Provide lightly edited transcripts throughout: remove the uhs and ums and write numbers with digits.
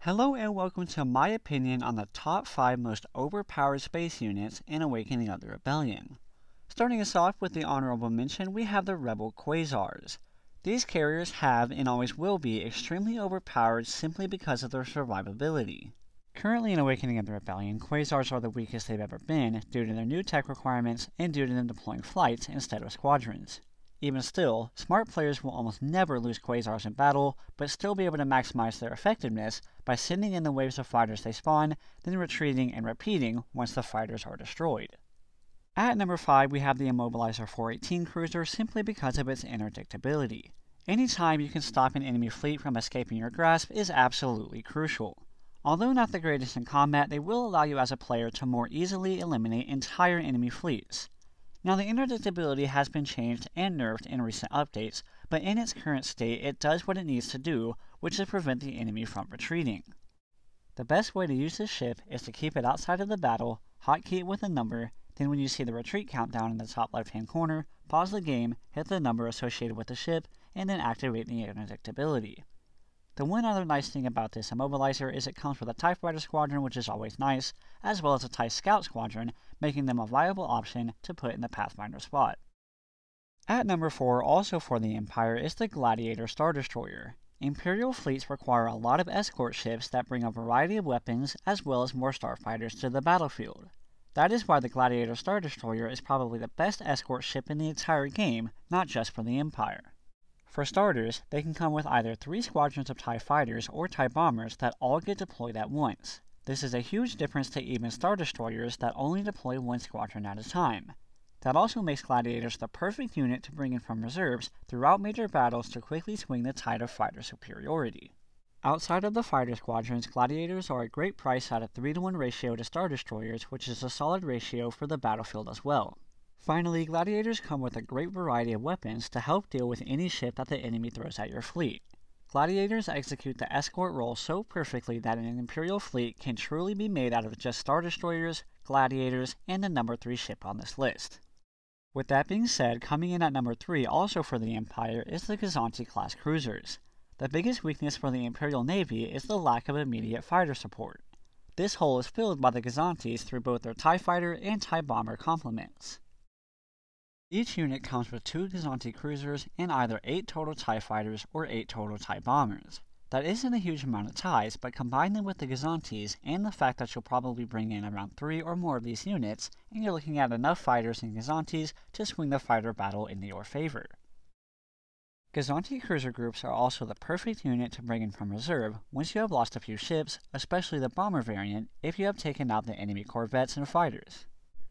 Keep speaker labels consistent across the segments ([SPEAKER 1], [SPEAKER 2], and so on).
[SPEAKER 1] Hello and welcome to my opinion on the top 5 most overpowered space units in Awakening of the Rebellion. Starting us off with the honorable mention, we have the Rebel Quasars. These carriers have and always will be extremely overpowered simply because of their survivability. Currently in Awakening of the Rebellion, Quasars are the weakest they've ever been due to their new tech requirements and due to them deploying flights instead of squadrons. Even still, smart players will almost never lose Quasars in battle, but still be able to maximize their effectiveness by sending in the waves of fighters they spawn, then retreating and repeating once the fighters are destroyed. At number 5, we have the Immobilizer 418 cruiser simply because of its interdictability. Anytime you can stop an enemy fleet from escaping your grasp is absolutely crucial. Although not the greatest in combat, they will allow you as a player to more easily eliminate entire enemy fleets. Now, the interdictability has been changed and nerfed in recent updates, but in its current state it does what it needs to do, which is prevent the enemy from retreating. The best way to use this ship is to keep it outside of the battle, hotkey it with a number, then when you see the retreat countdown in the top left hand corner, pause the game, hit the number associated with the ship, and then activate the interdictability. The one other nice thing about this Immobilizer is it comes with a TIE Fighter Squadron, which is always nice, as well as a TIE Scout Squadron, making them a viable option to put in the Pathfinder spot. At number 4, also for the Empire, is the Gladiator Star Destroyer. Imperial fleets require a lot of escort ships that bring a variety of weapons as well as more starfighters to the battlefield. That is why the Gladiator Star Destroyer is probably the best escort ship in the entire game, not just for the Empire. For starters, they can come with either 3 squadrons of TIE fighters or TIE bombers that all get deployed at once. This is a huge difference to even Star Destroyers that only deploy 1 squadron at a time. That also makes Gladiators the perfect unit to bring in from reserves throughout major battles to quickly swing the tide of fighter superiority. Outside of the fighter squadrons, Gladiators are a great price at a 3-to-1 ratio to Star Destroyers, which is a solid ratio for the battlefield as well. Finally, Gladiators come with a great variety of weapons to help deal with any ship that the enemy throws at your fleet. Gladiators execute the escort role so perfectly that an Imperial fleet can truly be made out of just Star Destroyers, Gladiators, and the number 3 ship on this list. With that being said, coming in at number 3 also for the Empire is the Gozanti class cruisers. The biggest weakness for the Imperial Navy is the lack of immediate fighter support. This hole is filled by the Gozantis through both their TIE fighter and TIE bomber complements. Each unit comes with 2 Gozanti cruisers and either 8 total TIE fighters or 8 total TIE bombers. That isn't a huge amount of TIEs, but combine them with the Gozantis and the fact that you'll probably bring in around 3 or more of these units, and you're looking at enough fighters and Gozantis to swing the fighter battle in your favor. Gozanti cruiser groups are also the perfect unit to bring in from reserve once you have lost a few ships, especially the bomber variant, if you have taken out the enemy corvettes and fighters.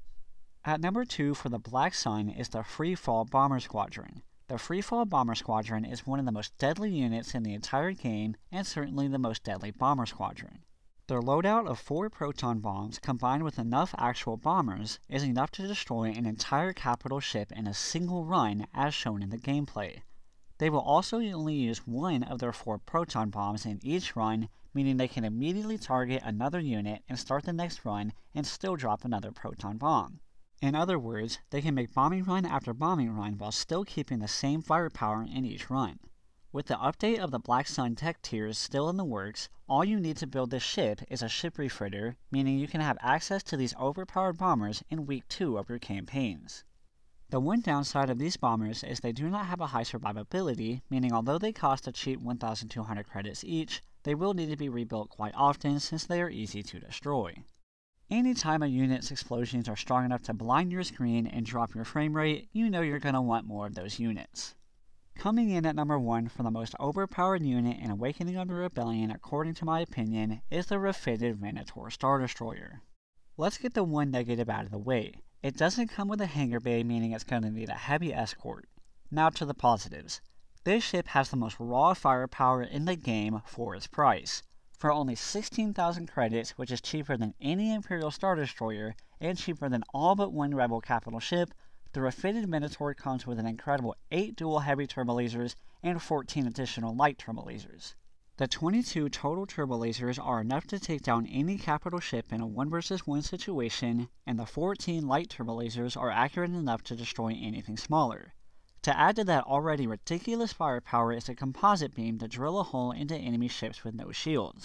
[SPEAKER 1] At number 2 for the Black Sun is the Freefall Bomber Squadron. The Freefall Bomber Squadron is one of the most deadly units in the entire game and certainly the most deadly bomber squadron. Their loadout of 4 proton bombs combined with enough actual bombers is enough to destroy an entire capital ship in a single run as shown in the gameplay. They will also only use 1 of their 4 proton bombs in each run, meaning they can immediately target another unit and start the next run and still drop another proton bomb. In other words, they can make bombing run after bombing run while still keeping the same firepower in each run. With the update of the Black Sun tech tiers still in the works, all you need to build this ship is a ship refritter, meaning you can have access to these overpowered bombers in week 2 of your campaigns. The one downside of these bombers is they do not have a high survivability, meaning although they cost a cheap 1,200 credits each, they will need to be rebuilt quite often since they are easy to destroy. Anytime a unit's explosions are strong enough to blind your screen and drop your frame rate, you know you're going to want more of those units. Coming in at number 1 for the most overpowered unit in Awakening of the Rebellion, according to my opinion, is the refitted Venator Star Destroyer. Let's get the one negative out of the way. It doesn't come with a hangar bay, meaning it's going to need a heavy escort. Now to the positives. This ship has the most raw firepower in the game for its price. For only 16,000 credits, which is cheaper than any Imperial Star Destroyer, and cheaper than all but 1 Rebel capital ship, the refitted Venator comes with an incredible 8 dual heavy turbolasers and 14 additional light turbolasers. The 22 total turbolasers are enough to take down any capital ship in a 1 vs 1 situation, and the 14 light turbolasers are accurate enough to destroy anything smaller. To add to that already ridiculous firepower is a composite beam to drill a hole into enemy ships with no shields.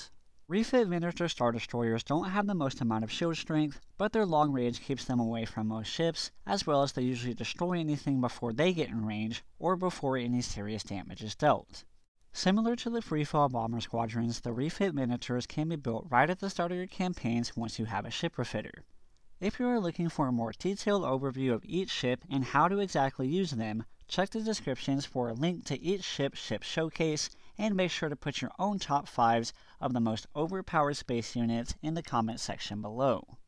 [SPEAKER 1] Refit miniature Star Destroyers don't have the most amount of shield strength, but their long range keeps them away from most ships, as well as they usually destroy anything before they get in range, or before any serious damage is dealt. Similar to the freefall bomber squadrons, the refit miniatures can be built right at the start of your campaigns once you have a ship refitter. If you are looking for a more detailed overview of each ship and how to exactly use them, check the descriptions for a link to each ship showcase, and make sure to put your own top 5s of the most overpowered space units in the comment section below.